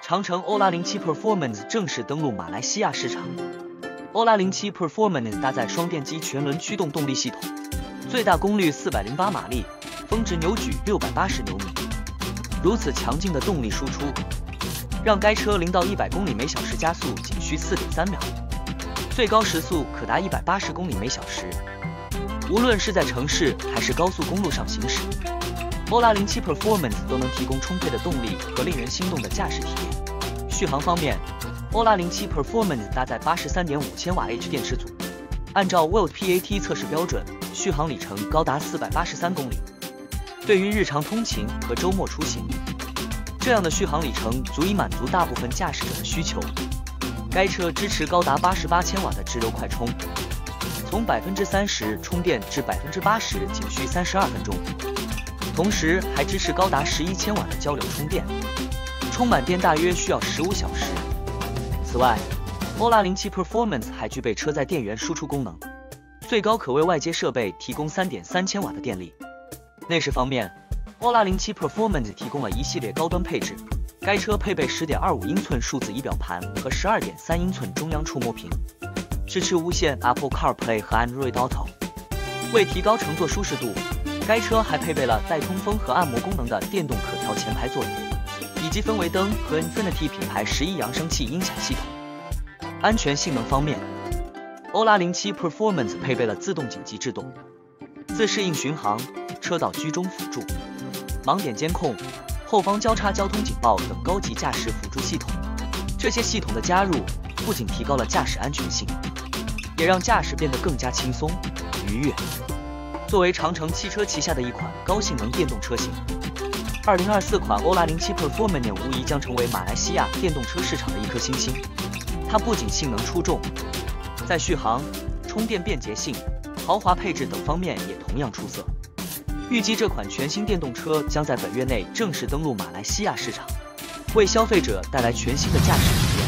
长城欧拉07 Performance 正式登陆马来西亚市场。欧拉07 Performance 搭载双电机全轮驱动动力系统，最大功率408马力，峰值扭矩680牛米。如此强劲的动力输出，让该车0到100公里每小时加速仅需4.3秒，最高时速可达180公里每小时。无论是在城市还是高速公路上行驶，欧拉07 Performance 都能提供充沛的动力和令人心动的驾驶体验。续航方面，欧拉07 Performance 搭载83.5千瓦 H 电池组，按照 World PAT 测试标准，续航里程高达483公里。对于日常通勤和周末出行，这样的续航里程足以满足大部分驾驶者的需求。该车支持高达88千瓦的直流快充，从30%充电至80%仅需32分钟，同时还支持高达11千瓦的交流充电，充满电大约需要15小时。此外，欧拉07 Performance 还具备车载电源输出功能，最高可为外接设备提供3.3千瓦的电力。内饰方面，欧拉07 Performance 提供了一系列高端配置。该车配备10.25英寸数字仪表盘和12.3英寸中央触摸屏，支持无线 Apple CarPlay 和 Android Auto。为提高乘坐舒适度，该车还配备了带通风和按摩功能的电动可调前排座椅，以及氛围灯和 Infinity 品牌11扬声器音响系统。安全性能方面，欧拉07 Performance 配备了自动紧急制动、自适应巡航、车道居中辅助、盲点监控、后方交叉交通警报等高级驾驶辅助系统。这些系统的加入不仅提高了驾驶安全性，也让驾驶变得更加轻松愉悦。作为长城汽车旗下的一款高性能电动车型，2024款欧拉07 Performance 无疑将成为马来西亚电动车市场的一颗新星。它不仅性能出众，在续航、充电便捷性、豪华配置等方面也同样出色。预计这款全新电动车将在本月内正式登陆马来西亚市场，为消费者带来全新的驾驶体验。